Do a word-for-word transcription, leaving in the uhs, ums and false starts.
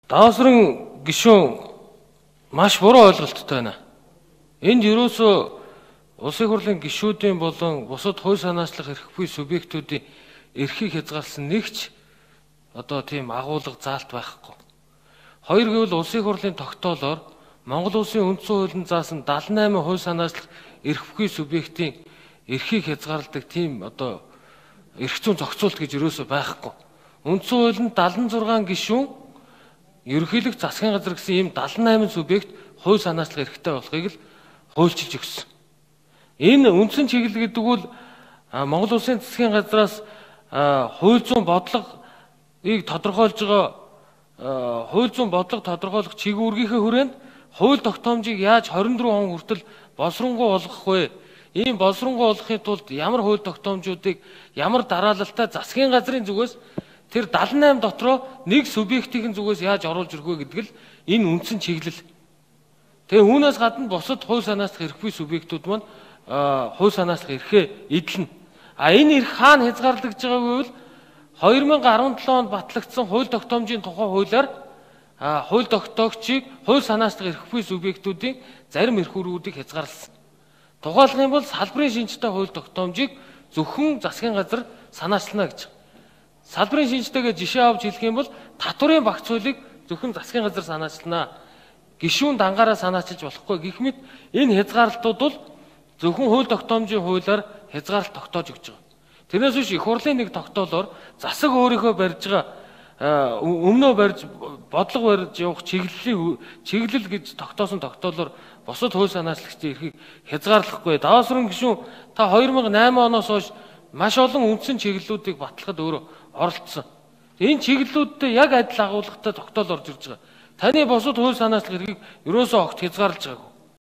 Даавсрын гишүүн маш буруу ойлголттой байна. Энд ерөөсөө улсын хурлын гишүүдийн болон бусад хууль санаачлах эрх буй субъектүүдийн эрхийг хязгаарласан нэгч одоо тийм агуулга заалт байхгүй. Хоёр гэвэл улсын хурлын тогтоолоор Монгол улсын үндсэн хуулинд заасан дадлан найман хууль санаачлах эрх буй субъектийн эрхийг хязгаарладаг тийм одоо эрх зүйн зохицуулт гэж ерөөсөө байхгүй. Үндсэн хуулинд дадлан зургаан гишүүн ерөнхийлөгч засгийн газар гэсэн ийм дадлан найман субъект хууль санаачлах эрхтэй болохыг л хуульчилж өгсөн. Энэ үндсэн чиглэл гэдэг бол Монгол улсын засгийн газраас хууль зүйн бодлогыг тодорхойлж байгаа хууль зүйн бодлого тодорхойлох чиг үүргийнхээ хүрээнд хууль тогтоомжийг яаж хорин дөрвөн он хүртэл боловсронгуй болгох вэ? Ийм боловсронгуй болгохын тулд ямар хууль тогтоомжуудыг ямар дараалалтай засгийн газрын зүгээс тэр дадлан найман дотроо нэг субъектийн зүгээс яаж оруулж ирэх вэ гэдэг л энэ үндсэн чиглэл. Тэгээ үүнээс гадна бусад хууль санаачлах эрх буй субъектүүд маань хууль санаачлах эрхээ эдлэнэ. А энэ эрх хаана хязгаарлагдж байгааг гэвэл хоёр мянган арван долоо онд батлагдсан хууль тогтоомжийн тухай хуулиар хууль тогтоогчийг хууль санаачлах эрх буй субъектүүдийн зарим эрх үүргүүдийг хязгаарласан. Тухайлах юм бол салбарын шинжтэй хууль тогтоомжийг зөвхөн засгийн газар санаачлана гэж. Салбарын шинжтэйгээ жишээ авч хэлэх юм бол татварын багц хуулийг зөвхөн засгийн газар санаачлана. Гишүүн дангаараа санаачилж болохгүй гэх мэт энэ хязгаарлалтууд бол зөвхөн хууль тогтоомжийн хуулиар хязгаарлалт тогтоож өгч байгаа. Тэрнээс биш их хурлын нэг тогтоолоор засаг өөрийнхөө барьж байгаа өмнөө барьж бодлого барьж явах чиглэлийн чиглэл гэж тогтоосон тогтоолоор бусад хууль санаачлагчдын эрхийг хязгаарлахгүй. Даавсрын гишүүн та хоёр мянган найман оноос хойш маш олон үндсэн чиглэлүүдийг батлахад өөрөө оролцсон. Энэ чиглэлүүдтэй яг адил агуулгатай тогтоол орж ирж байгаа. Таны бусад хууль санаачлах эрхийг ерөөсөө огт хязгаарлаж байгаагүй.